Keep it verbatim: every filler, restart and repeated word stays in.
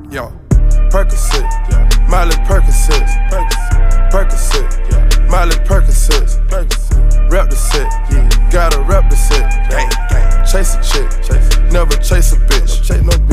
Yeah. Percocet, yeah. Miley Percocet, Percocet, yeah. Miley Percocet, rep the set, yeah. Gotta rep the set, gang, gang. Chase a chick, chase. Never chase a bitch, chase no